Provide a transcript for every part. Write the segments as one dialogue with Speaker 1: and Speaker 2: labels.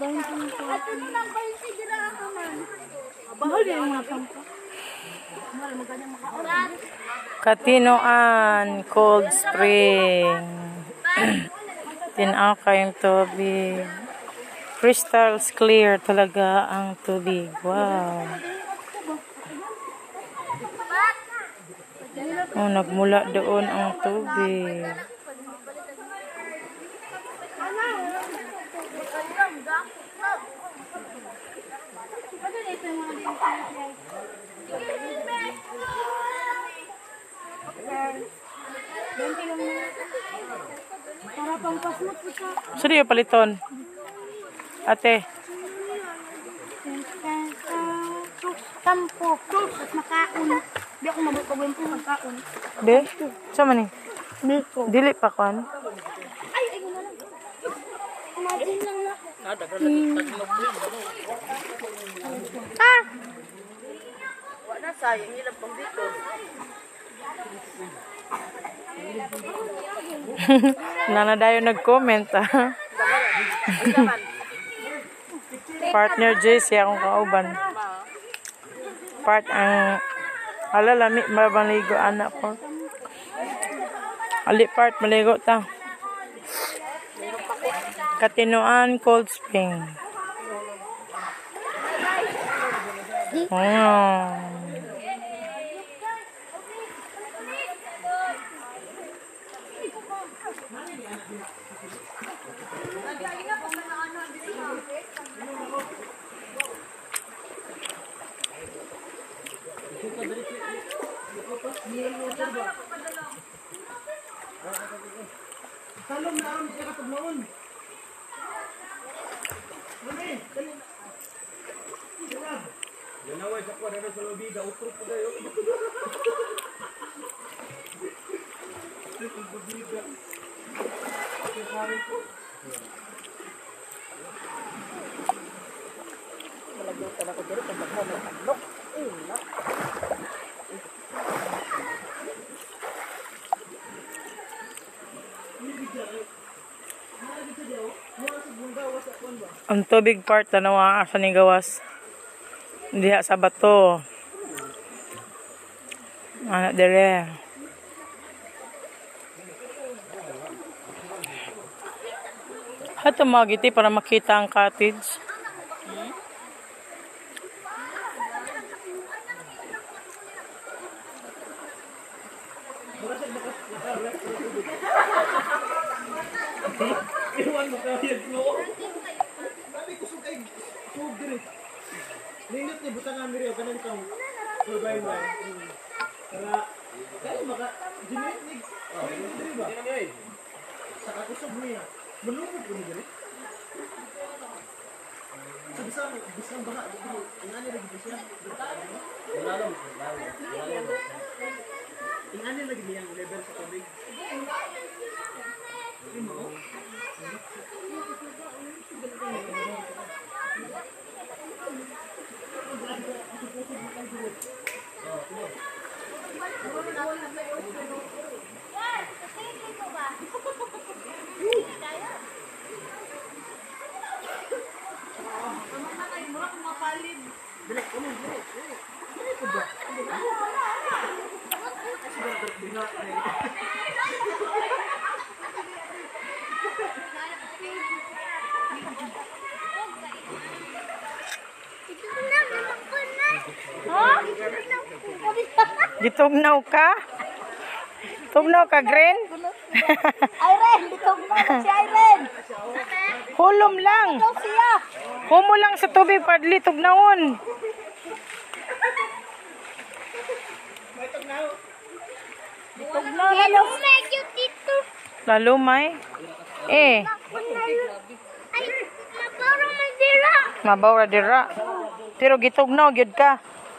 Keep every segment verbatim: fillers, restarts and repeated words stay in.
Speaker 1: Katinoan Cold Spring. Tinaw kayong tubig. Crystals clear talaga ang tubig. Wow. Oh, nagmula doon ang tubig. Sino yung paliton? Ate.
Speaker 2: Tampo. At makaon. Di ako mabukawin po magkaon.
Speaker 1: Be? Sama ni?
Speaker 2: Biko.
Speaker 1: Dili pa kan?
Speaker 2: Ay, ay, wala lang. Imagine lang na. Ah!
Speaker 3: Wala sayang nila pang dito.
Speaker 1: Nanadayo nag-comment ah. Partner J C akong kauban. Part ang alalami mabaligo anak ko. Ali part maligo ta. Katinoan Cold Spring. Oh.
Speaker 4: Salom na aron sa katugnaon. Ganaway sa kwarero sa lobida, utro po kayo.
Speaker 3: Malagutan ako dito pag magmo ng tandok. Eh, na.
Speaker 1: Ang tubig part ano asa ni gawas. Diha sa bato. Ana dire. Hato magiti para makita ang cottage.
Speaker 4: Iwan mo kaya mo. Sabi ko sugay. Sug dire. Nindot ni butang amiri o kanan kang survive ba. Para kaya maka dinit oh dire ba? Sa kakusog niya. Malungkot ko ni dire. Sa bisang bisang baka dito. Ingani lagi siya. Wala lang. Ingani lagi niyang level sa tubig. Imo.
Speaker 1: Gitugnaw ka? Tugnaw ka, Green?
Speaker 2: Irene, ditugnaw si Irene.
Speaker 1: Hulom lang.
Speaker 2: Ito siya.
Speaker 1: Humo lang sa tubig padli tugnawon.
Speaker 2: Ditugnaw. Hello, may cute dito.
Speaker 1: Lalo may. Eh,
Speaker 2: Ay, mabaro man dira.
Speaker 1: mabawra dira. Pero gitugnaw gyud ka.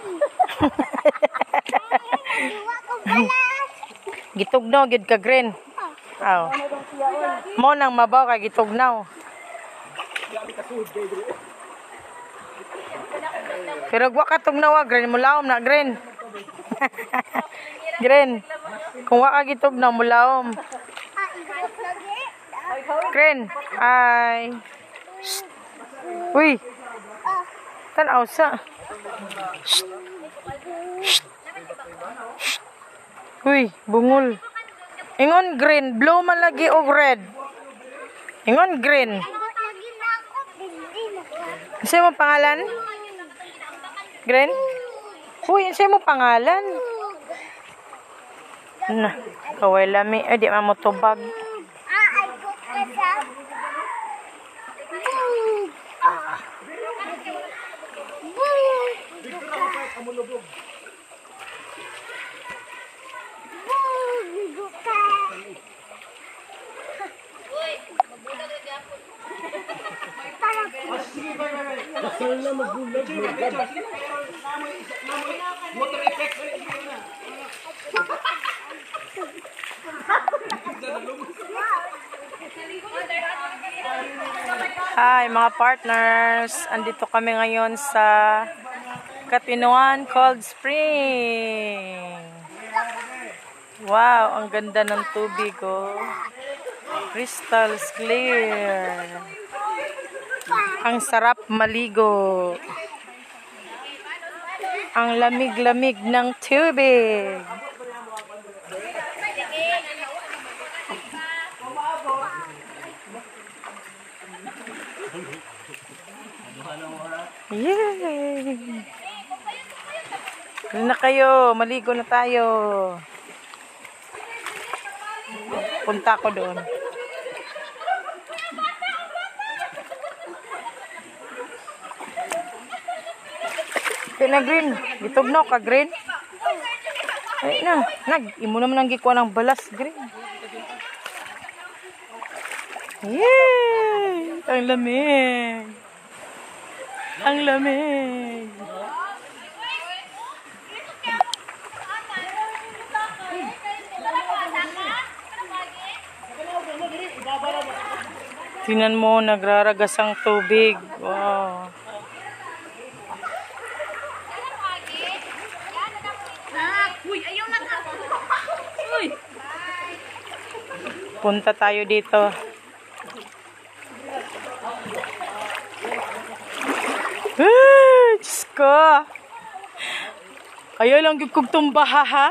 Speaker 2: Iwa ko balas.
Speaker 1: Gitugnaw gyud ka, Green. Aw. Mo nang mabaw ka gitugnaw. Pero wa ka tugnaw, Green, mulawom na, Green. Green. Kung wa ka gitugnaw, mulawom.
Speaker 2: Ah, iwas lagi.
Speaker 1: Green. Ay. Uy. Tanaw sa. Shh. Shh. Shh. Uy, bungol. Ingon green, blue man lagi o red. Ingon green. Isa mo pangalan? Green? Uy, isa mo pangalan? Nah, kaway lami. Ay, di mamutubag.
Speaker 3: Kasal na magulag.
Speaker 4: Water effect.
Speaker 1: Hi mga partners, andito kami ngayon sa Katinuan Cold Spring. Wow, ang ganda ng tubig oh. Crystal clear. Ang sarap maligo. Ang lamig-lamig ng tubig. Yay! Ano na kayo? Maligo na tayo. Punta ko doon. Kaya na green. Gitugnaw ka green. Ay na. Nag. Imo naman ang gikuha ng balas green. Yay! Ang lamig. Ang lamig. Tingnan mo, nagraragas ang tubig. Wow. Punta tayo dito. Ah, Diyos ko. Ayaw lang yung kong tumbaha, ha?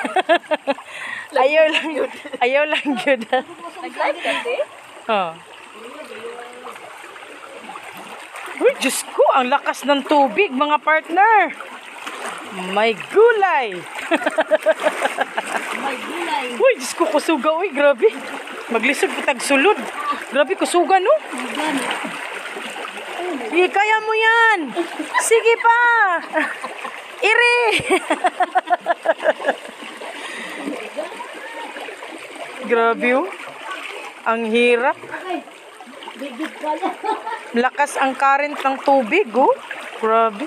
Speaker 1: Ayaw lang yun. Ayaw lang yun, ha?
Speaker 3: Nag-live ka, di?
Speaker 1: Oh. Uy, Diyos ko, ang lakas ng tubig, mga partner. May gulay.
Speaker 3: May gulay.
Speaker 1: Uy, Diyos ko, kusuga. Uy, grabe. Maglisod kitag sulod. Grabe, kusuga, no? Sige, kaya mo yan. Sige pa. Iri. Grabe, oh. Ang hirap.
Speaker 3: Bigit ka lang.
Speaker 1: Lakas ang current ng tubig, oh. Grabe.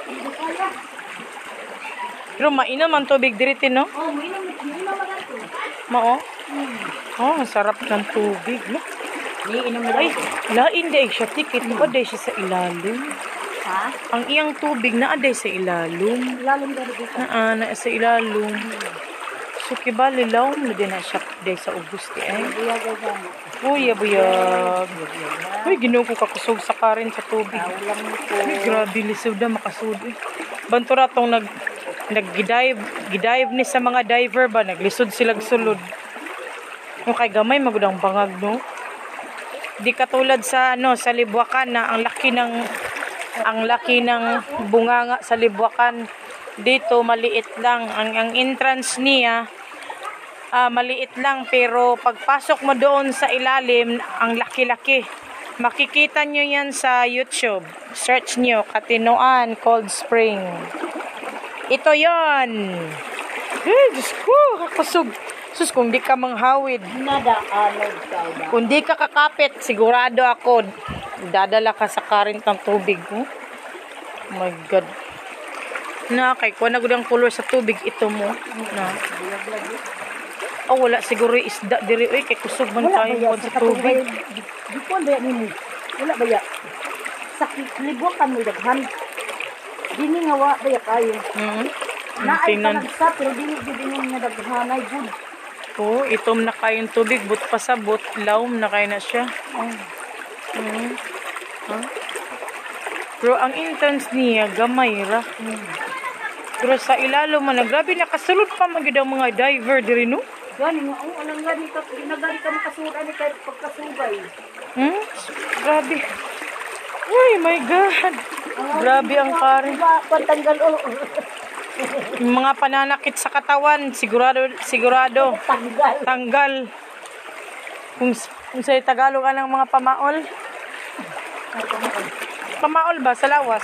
Speaker 1: Pero mainam ang tubig dito, no?
Speaker 3: Oh, may naman, may naman ito.
Speaker 1: Mao. Oh, ang sarap ng tubig, no?
Speaker 3: Iinom na
Speaker 1: Ay, lain day siya. Tikit mo day siya sa ilalim.
Speaker 3: Ha?
Speaker 1: Ang iyang tubig na aday sa ilalim.
Speaker 3: Lalim ka dito.
Speaker 1: Na na sa ilalim. So, kibali law mo din na siya day sa Augusti, eh.
Speaker 3: Buyag ka na.
Speaker 1: Uy, buyag. Uy, ginoo ko kakusog sa karin sa tubig.
Speaker 3: Ulam ko.
Speaker 1: Uy, grabe, lisod na makasud. Eh. Bantura tong nag, nag-gidive, gidive ni sa mga diver ba, naglisod silang sulod. Yung kay gamay, magudang bangag, no? Di katulad sa, ano, sa Libwakan na ang laki ng, ang laki ng bunganga sa Libwakan. Dito, maliit lang. Ang, ang entrance niya, Ah, maliit lang pero pagpasok mo doon sa ilalim, ang laki-laki. Makikita nyo yan sa YouTube. Search nyo, Katinuan Cold Spring. Ito yon. Eh, Diyos ko, kakusog. Sus, kung di ka manghawid.
Speaker 3: Nada, anod ka ba?
Speaker 1: Kung di ka kakapit, sigurado ako, dadala ka sa current ng tubig. Oh, oh my God. Na, kay kuha na gud ang color sa tubig ito mo. Na. Oh, wala siguro yung isda diri oy kay kusog man
Speaker 3: Wala
Speaker 1: tayo
Speaker 3: ba ya?
Speaker 1: sa tubig.
Speaker 3: Di ko ba ni Wala ba ya? Sa Libwakan mo daghan. Dini nga wa ba ya kayo?
Speaker 1: Mhm.
Speaker 3: Naay
Speaker 1: Tingnan.
Speaker 3: ka nagsa pero dili gid nga daghanay gud.
Speaker 1: Oh, itom na kayong tubig but pasabot lawom na kay na siya.
Speaker 3: Oh.
Speaker 1: Mhm. Huh? Pero ang entrance niya, gamay ra. Pero sa ilalo man, grabe nakasulod pa magid ang mga diver diri no.
Speaker 3: Gani mo, ang alang gani ka, ginagani ka makasuran ni kahit pagkasubay.
Speaker 1: Hmm? Grabe. Uy, my God. Grabe ang kare.
Speaker 3: Pantanggal o.
Speaker 1: Yung mga pananakit sa katawan, sigurado, sigurado.
Speaker 3: Tanggal.
Speaker 1: Tanggal. Kung, kung sa Tagalog ka ng mga pamaol. Pamaol ba? Sa lawas.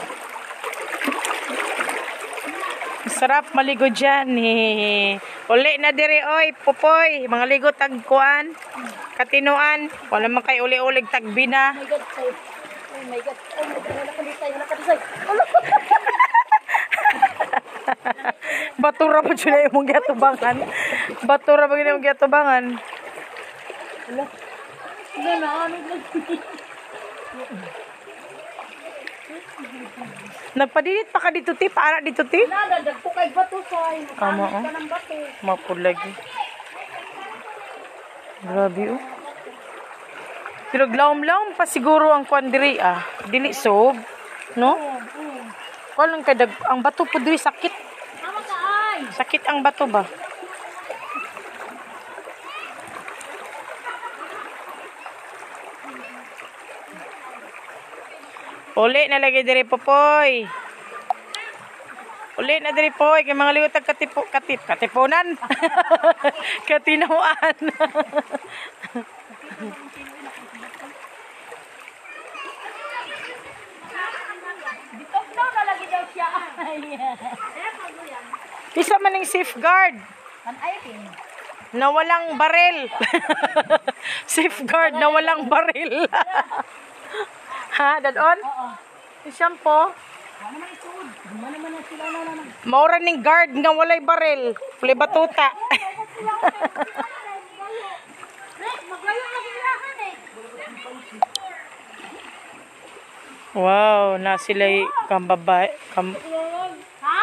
Speaker 1: Sarap maligo dyan. Eh. Uli na diri, oy, pupoy. Mga ligo tagkuan. Katinuan. Wala man kay uli-ulig tagbina.
Speaker 3: Oh my God, say. Oh my God. Oh my God. Wala ka disay. Wala ka disay.
Speaker 1: Batura pa dyan na yung mong gatubangan. Batura pa dyan yung mong gatubangan.
Speaker 3: Wala. Wala na. Ano lang.
Speaker 1: Nagpadinit pa ka dito, ti? Paara dito, ti?
Speaker 3: Nadadag ko kay bato, say.
Speaker 1: Tama,
Speaker 3: Makamit
Speaker 1: oh.
Speaker 3: ka ng bato.
Speaker 1: Mapud lagi. Grabe, oh. Pero glaom-laom pa siguro ang kwan diri, ah. Dili sob, no? Kwan lang kadag, ang bato po diri sakit.
Speaker 3: Tama ka, ay.
Speaker 1: Sakit ang bato ba? Uli na lagi diri popoy. Uli na diri poy kay mga liwat katipo katip katipunan. Katinawan.
Speaker 3: Dito daw na lagi daw siya.
Speaker 1: Isa man ning safeguard
Speaker 3: An ay pin.
Speaker 1: na walang baril. Safeguard na walang baril. Ha, dadon?
Speaker 3: Oo.
Speaker 1: Si shampoo.
Speaker 3: Ano man isud? Ano man na sila na na.
Speaker 1: Maura ning guard nga walay baril. Puli batuta.
Speaker 3: Maglayo lagi ilahan eh.
Speaker 1: Wow, na sila kambabay. Kam
Speaker 3: Ha?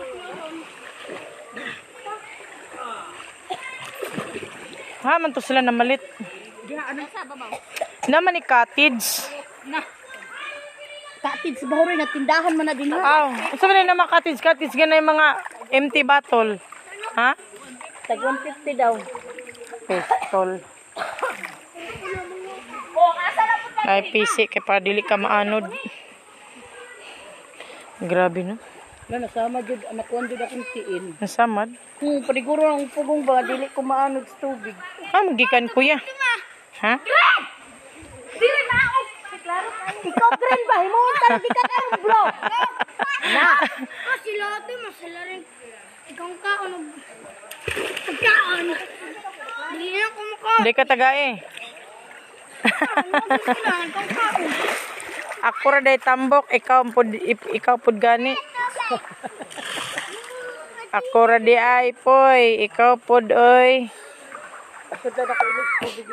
Speaker 1: ha, man to sila na malit.
Speaker 3: Diha ano sa babaw?
Speaker 1: Naman ni cottage.
Speaker 3: Na. Katid sa bahuri na tindahan man na din ha.
Speaker 1: Aw, unsa man na mga cottage? Cottage ganay mga empty bottle. Ha?
Speaker 3: Tag one fifty daw.
Speaker 1: Pistol.
Speaker 3: Oh, asa na po
Speaker 1: Ay, pisi kay para dili ka maanod. Grabe no.
Speaker 3: na nasama jud anak ko jud akong tiin.
Speaker 1: Nasamad.
Speaker 3: Hmm, padiguro ang pugong ba dili ko maanod sa tubig.
Speaker 1: Ha, magikan kuya. Ha?
Speaker 3: Dili na ako. Klaro kayo. Ikaw green ba? Himuon ka lagi ka karon bro. Na.
Speaker 2: Ah, sila ate, masala rin. Ikaw ka, ano? Pagkaan. Hindi na kumaka.
Speaker 1: Di ka taga eh.
Speaker 2: Ano sila? Ikaw ka.
Speaker 1: Ako ra day tambok, ikaw pud ip- ikaw pud gani. Ako ra di ay poy, ikaw pud oy.
Speaker 3: Sudla na ko ilig tubig.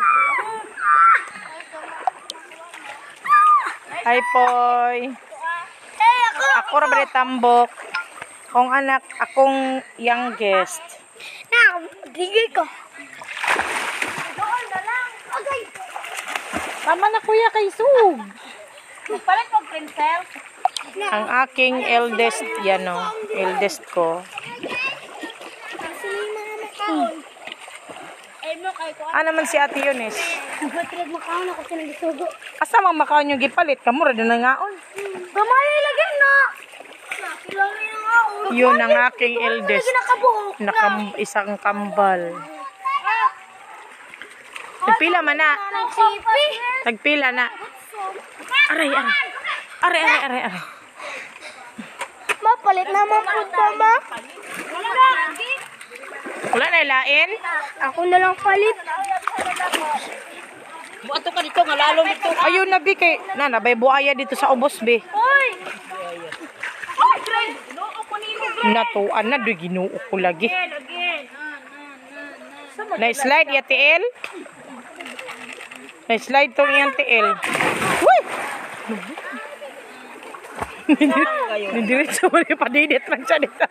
Speaker 1: Ay poy. Ako ra day tambok. Kung anak, akong youngest.
Speaker 2: Na, digay ko. Doon na lang. Okay.
Speaker 1: Tama na kuya kay Sug.
Speaker 3: Palit mo princess.
Speaker 1: Ang aking eldest, yan o, eldest ko.
Speaker 2: Kasi may mga makaon. Eh, mo kayo ko.
Speaker 1: Ah, naman si Ate Yunes.
Speaker 2: Matulad makaon ako sa nagisugo.
Speaker 1: Asa mang makaon yung gipalit, kamura din na ngaon.
Speaker 2: Gamay lagi na. Kilawin ang ako.
Speaker 1: Yun ang aking eldest.
Speaker 2: Nakabuhok na.
Speaker 1: Nakam isang kambal. Nagpila man na.
Speaker 2: Nagsipi.
Speaker 1: Nagpila na. Aray, aray. Aray, aray, aray, aray.
Speaker 2: Mapalit naman po ba, ma?
Speaker 1: Wala na ilain?
Speaker 2: Ako na lang palit.
Speaker 3: Buato ka dito nga lalo dito.
Speaker 1: Ayun na, Bi. Kay, na, nabay buhaya dito sa ubos, Bi.
Speaker 2: Hoy! Hoy, Dre! Loko ko nino, Dre!
Speaker 1: Natuan na, do'y ginuo ko lagi.
Speaker 2: Again, again.
Speaker 1: Na-slide, ya, T L? Na-slide tong iyang T L. Uy! Nidiretso mo, nipadidit man siya dito.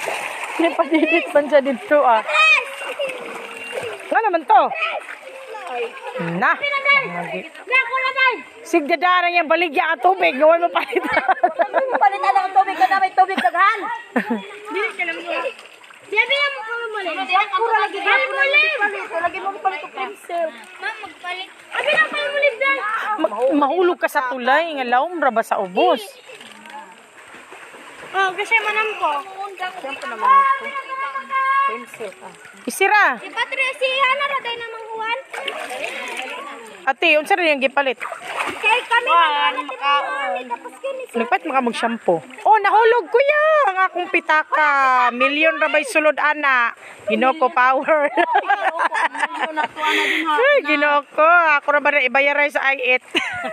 Speaker 1: Nipadidit man siya dito, ah. Nga naman to? Na. Sigdadara niya baligya ang tubig. Gawin mo palit.
Speaker 3: Palitan ang tubig ka na may tubig daghan.
Speaker 2: Sabi na mo kami muli.
Speaker 3: Pura lagi ba?
Speaker 2: Ay, muli.
Speaker 3: Lagi mo palit og pencil.
Speaker 2: Ma'am, magpalit. Sabi na kayo muli dyan.
Speaker 1: Ma- mahulog ka sa tulay. Nga laom ra ba sa ubos?
Speaker 2: Oh, kasi manam ko.
Speaker 3: Siyempre naman ito. Pencil ka.
Speaker 1: Isira.
Speaker 2: Si Patricia, Hana, raday na manghuwan.
Speaker 1: Ate, unsa rin yung gipalit?
Speaker 2: Kaya kami na makaon. Tapos kini.
Speaker 1: Nagpat maka mag-shampoo. Oh, nahulog kuya. Ang akong pitaka. Million rabay sulod ana. Ginoko power. Ay, ginoko. Ako ra ba na ibayaray sa I eight.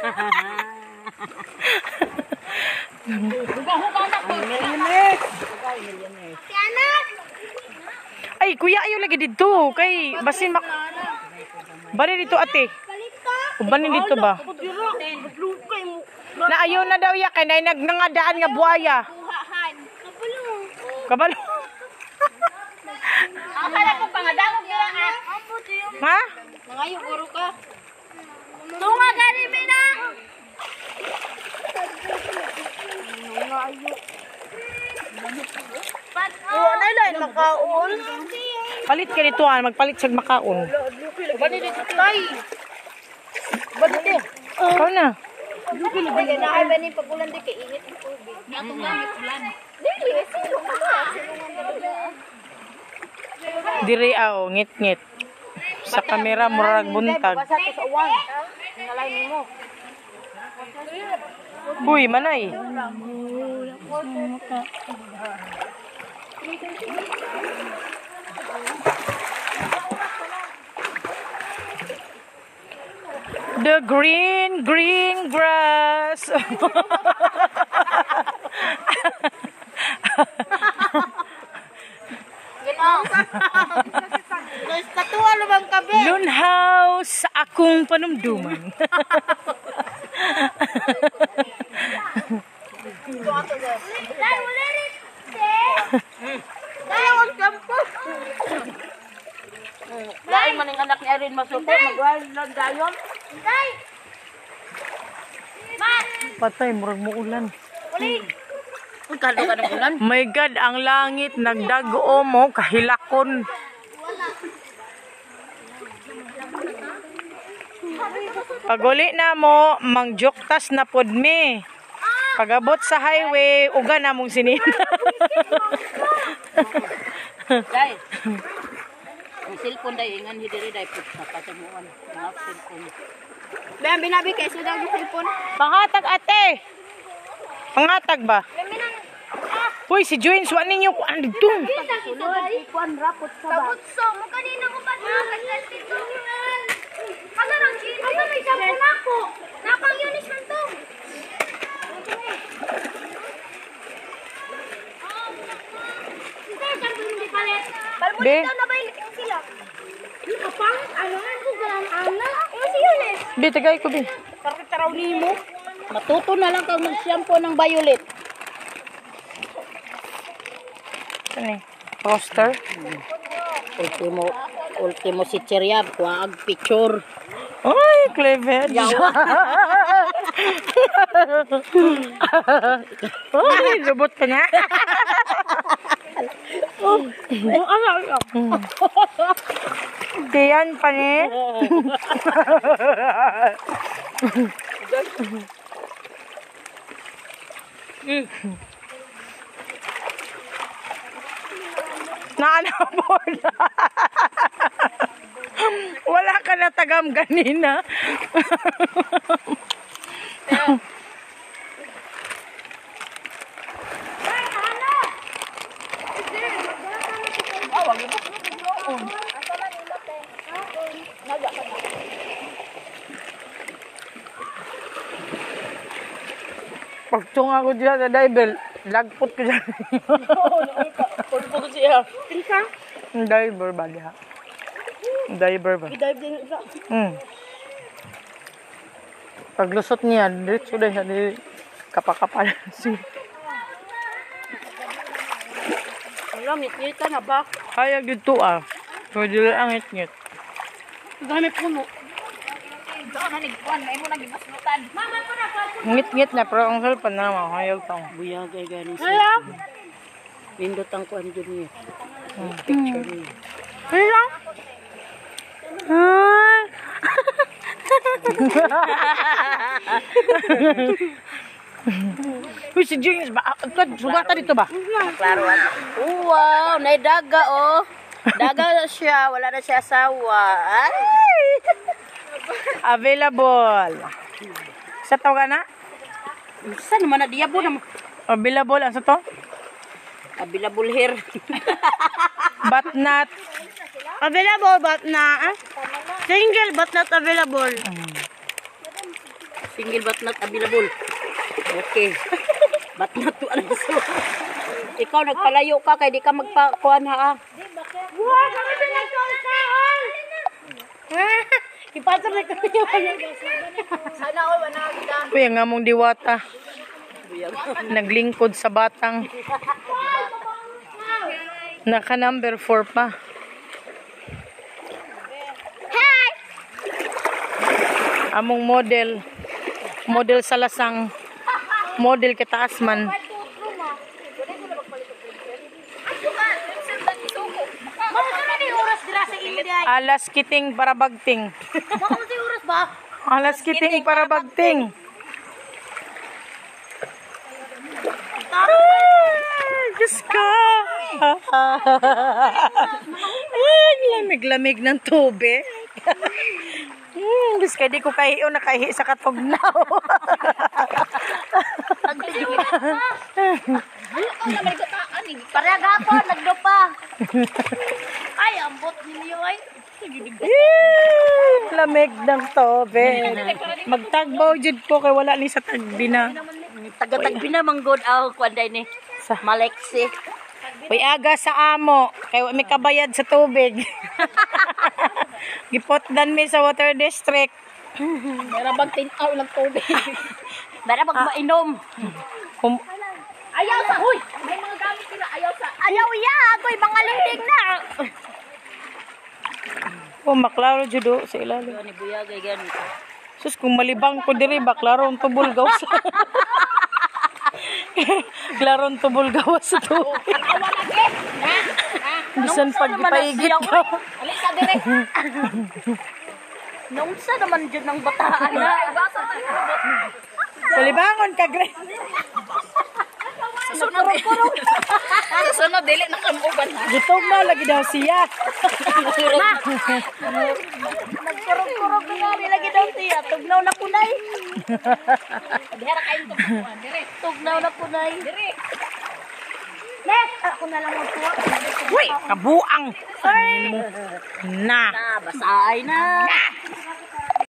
Speaker 2: Si anak.
Speaker 1: Ay, kuya, ayaw lagi dito. Kay, basin mak... Bali dito, ate.
Speaker 2: Palit ka.
Speaker 1: Bani dito ba? Na ayaw na daw ya. Kay na nagnangadaan nga buhaya.
Speaker 2: Buhahan. Kapulong.
Speaker 1: Kabalo.
Speaker 2: Ang kala ko pangadangog nila ah. Apo, tiyo.
Speaker 1: Ha?
Speaker 2: Nangayo, guro ka. Tunga gani, Mina. Nangayo.
Speaker 3: Wala na yung makaon.
Speaker 1: Palit ka dito, ah. Magpalit sa makaon.
Speaker 3: Bani dito tay. Bani dito.
Speaker 1: Ikaw na.
Speaker 3: Ay, naay ba ni pagulan di kay init ang tubig.
Speaker 2: Atong gamit ulan.
Speaker 3: Dili, sino ka?
Speaker 1: Diri, aw. Ngit-ngit. Sa kamera, murag buntag.
Speaker 3: Basa to sa uwan. Ngalay nimo.
Speaker 1: Uy, manay. The green, green grass.
Speaker 3: Guys, katuwa lumang kabe.
Speaker 1: Lunhaw sa akong panumduman.
Speaker 2: Dai, wala rin.
Speaker 3: Dai, ang kampo. Dai man ang anak ni Erin masuko, magwal lang dayon.
Speaker 2: Dai. Ma.
Speaker 1: Patay, murag mo ulan.
Speaker 2: Uli.
Speaker 3: Ang kalo ka ng ulan.
Speaker 1: My God, ang langit nagdago mo kahilakon. Paguli na mo, mangjoktas na pod mi. Pagabot sa highway, uga na mong sinina.
Speaker 3: Dai. Ang cellphone dai ingan hidiri dai pud sa pasamuan. Ang cellphone.
Speaker 2: Ben, binabi kay sa daw cellphone.
Speaker 1: Panghatag ate. Panghatag ba?
Speaker 2: Ben, binang.
Speaker 1: Uy, si Joyce, wa ninyo ko ano dito.
Speaker 2: Kita kita dai.
Speaker 3: Kuan rapot sa
Speaker 2: Sa butso mo kanina ko pa na dito. Aga rang chi, aga may sapo nako. Napang Yunis man to. Hindi, sabi hindi palit.
Speaker 1: Be,
Speaker 2: Na ba yung sila? Di pa pang, ano nga ko galang ana? Ano si Yunis?
Speaker 1: be, tagay ko, be.
Speaker 3: Karkit raw nimo. Matuto na lang kang mag-shampoo ng violet.
Speaker 1: Ano eh? Poster?
Speaker 3: Ultimo, ultimo si Cheryab, kuha ag picture.
Speaker 1: Ay, clever. Ay, lubot ka na.
Speaker 3: Yung anak.
Speaker 1: Tiyan pa ni. Naanapon. Wala ka na tagam ganina. Pagtung ako dyan sa diver, lagpot ko dyan.
Speaker 3: Pulpo ko siya.
Speaker 2: Pinsa?
Speaker 1: Diver ba diha? Diver ba?
Speaker 3: I-dive din sa.
Speaker 1: Hmm. Paglusot niya, diretso din siya, di kapakapal.
Speaker 3: Alam, ngit na ba?
Speaker 1: Kaya dito ah. Pwede lang ang ngit-ngit.
Speaker 3: Gamit puno.
Speaker 1: Ngit-ngit na, pero ang cellphone na mahayag tang.
Speaker 3: Buyag ay ganing sa.
Speaker 2: Hala.
Speaker 3: Pindot ang kuan jud niya. Picture niya.
Speaker 2: Hala. Ay.
Speaker 1: Uy, si James ba? Kad, sugatan dito ba?
Speaker 3: Klaro. Wow, nay daga oh. Daga siya, wala na siya asawa. Ay.
Speaker 1: Available. Sa to ka na?
Speaker 3: Saan naman na diabo na
Speaker 1: Available, ang sa to?
Speaker 3: available here.
Speaker 1: But not.
Speaker 2: Available but na. ah? Single but not available.
Speaker 3: Single but not available. Okay. But not to ano so. Ikaw nagpalayo ka kay di ka magpakuan ha. ah.
Speaker 2: Wow, kami pinagkausahan! Ipatong na kami yung Sana ako, wala kita.
Speaker 1: Uy, ang among diwata. Naglingkod sa batang. Naka number four pa.
Speaker 2: Hi!
Speaker 1: Among model. Model sa lasang. Model kitaas man.
Speaker 2: Mama, ka na yung oras dira sa India.
Speaker 1: Alas kiting para bagting.
Speaker 2: Mama, sa oras ba?
Speaker 1: Alas kiting para bagting. Ay, Diyos ka. Ay, lamig-lamig ng tubig. Hmm, Diyos ka, di ko kahiyo nakahi sa katugnaw.
Speaker 2: Parang hapon, nagdupa. Ay, ambot ninyo ay.
Speaker 1: Eh, lamig ng tubig. Magtagbaw jud ko kay wala ni sa tagbi na.
Speaker 3: Taga-tagbi na manggod ako kuan day ni.
Speaker 1: Sa
Speaker 3: Malexi.
Speaker 1: Uy, aga sa amo. Kay may kabayad sa tubig. Gipotdan mi sa water district.
Speaker 3: Para bang tinaw ng tubig. Para bang mainom.
Speaker 1: Kum
Speaker 2: Ayaw sa, huy! May mga gamit sila, ayaw sa. Ayaw iya, ako'y mga linding na.
Speaker 1: oh, maklaro jud do sa ilalim.
Speaker 3: Ni Buyag ay gani.
Speaker 1: Sus, kung malibang ko diri ba klaro ang tubol gawas. Klaro ang tubol gawas sa tubig.
Speaker 2: Awa lagi. Ha? Ha?
Speaker 1: Bisan pag gipaigit ka.
Speaker 2: Alis ka dire.
Speaker 3: Nung sa naman dyan ng bataan na.
Speaker 1: Malibangon ka, Gre.
Speaker 3: Sunod Sunod dili na kamuban.
Speaker 1: Gutom na lagi daw siya.
Speaker 3: Nagkurog-kurog na nga lagi daw siya. Tugnaw na kunay.
Speaker 2: Dihara kayo tugnawan, dire.
Speaker 3: Tugnaw na kunay.
Speaker 2: Dire. Nes, ako na lang magkuha.
Speaker 1: Uy, kabuang. Na.
Speaker 3: Na, basaay na.